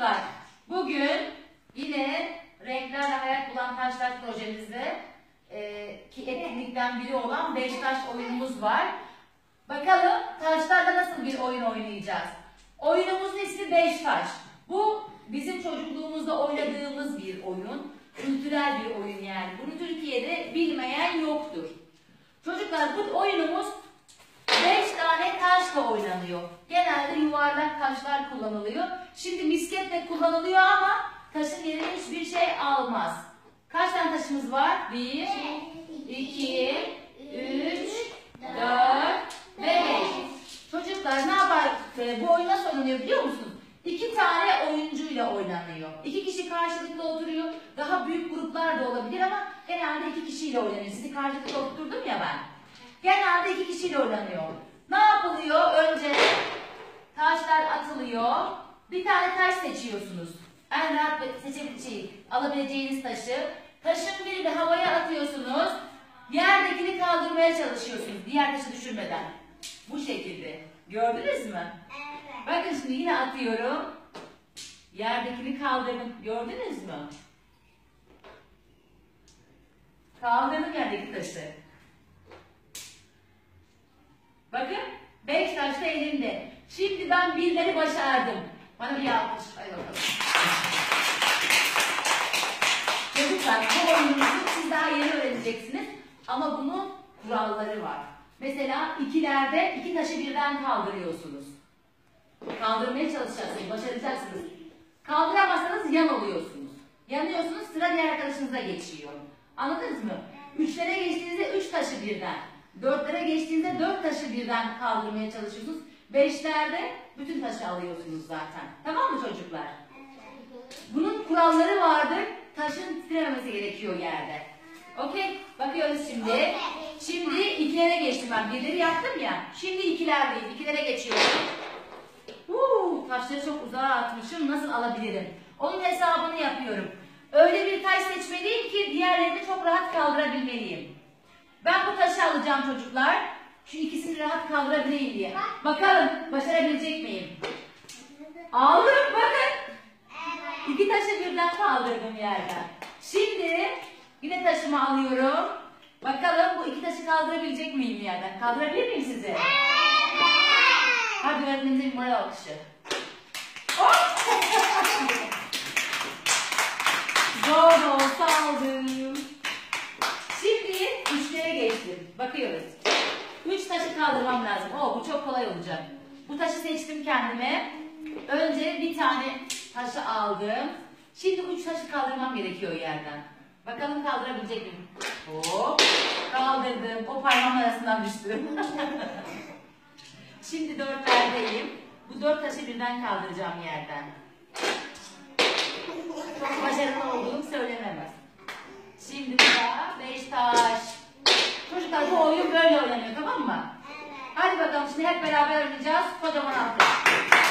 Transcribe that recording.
çocuklar, bugün yine renklerle hayat bulan taşlar projemizde ki etkinlikten biri olan 5 taş oyunumuz var. Bakalım taşlarla nasıl bir oyun oynayacağız? Oyunumuzun ismi 5 taş. Bu bizim çocukluğumuzda oynadığımız bir oyun. Kültürel bir oyun yani. Bunu Türkiye'de bilmeyen yoktur. Çocuklar, bu oyunumuz 5 tane taşla oynanıyor. Genelde yuvarlak taşlar kullanılıyor. Şimdi misket kullanılıyor ama taşın yerine hiçbir şey almaz. Kaç tane taşımız var? 1, 2, 3, 4 ve 5. Çocuklar ne yapar? Bu oyun nasıl oynanıyor biliyor musunuz? 2 tane oyuncuyla oynanıyor. 2 kişi karşılıklı oturuyor. Daha büyük gruplar da olabilir ama genelde 2 kişiyle oynanıyor. Sizi karşılıklı oturdum ya ben. Genelde 2 kişiyle oynanıyor. Ne yapılıyor? Önce taşlar atılıyor. Bir tane taş seçiyorsunuz. En rahat alabileceğiniz taşı. Taşın birini havaya atıyorsunuz. Yerdekini kaldırmaya çalışıyorsunuz. Diğer taşı düşürmeden. Bu şekilde. Gördünüz mü? Evet. Bakın şimdi yine atıyorum. Yerdekini kaldırdım. Gördünüz mü? Kaldırdım yerdeki taşı. Bakın 5 taş da elimde. Şimdi ben birleri başardım. Bana bir alkış. Hadi bakalım. Çocuklar, bu oyunumuzu siz daha yeni öğreneceksiniz. Ama bunun kuralları var. Mesela ikilerde 2 taşı birden kaldırıyorsunuz. Kaldırmaya çalışacaksınız, başaracaksınız. Kaldıramazsanız yan oluyorsunuz. Yanıyorsunuz, sıra diğer arkadaşınıza geçiyor. Anladınız mı? 3'lere geçtiğinizde 3 taşı birden. 4'lere geçtiğinizde 4 taşı birden kaldırmaya çalışıyorsunuz. 5'lerde bütün taşı alıyorsunuz zaten. Tamam mı çocuklar? Bunun kuralları vardır. Taşın titrememesi gerekiyor yerde. Okey? Bakıyoruz şimdi. Şimdi ikilere geçtim ben. Birleri yaptım ya. Şimdi ikilerdeyim. İkilere geçiyorum. Taşları çok uzağa atmışım. Nasıl alabilirim? Onun hesabını yapıyorum. Öyle bir taş seçmeliyim ki diğerlerini çok rahat kaldırabilmeliyim. Ben bu taşı alacağım çocuklar. Şu ikisini rahat kaldırabileyim diye. Bakalım başarabilecek miyim? Aldım bakın. 2 taşı birden kaldırdım yerden. Şimdi yine taşımı alıyorum. Bakalım bu 2 taşı kaldırabilecek miyim yerden? Kaldırabilir miyim sizi? Hadi öğretmenimize bir moral alkışı. Zor olsa aldım. Şimdi 3'lere geçtim. Bakıyoruz. 3 taşı kaldırmam lazım. Bu çok kolay olacak. Bu taşı seçtim kendime. Önce bir tane taşı aldım. Şimdi 3 taşı kaldırmam gerekiyor yerden. Bakalım kaldırabilecek miyim? Hop. Kaldırdım. O parmağım arasından düştü. Şimdi 4'lerdeyim. Bu 4 taşı birden kaldıracağım yerden. Çok başarılı olduğum söylenemez. Şimdi burada 5 taş. Çocuklar, bu oyun böyle oynanıyor, tamam mı? Evet. Hadi bakalım, şimdi hep beraber oynayacağız. Kocaman alkış.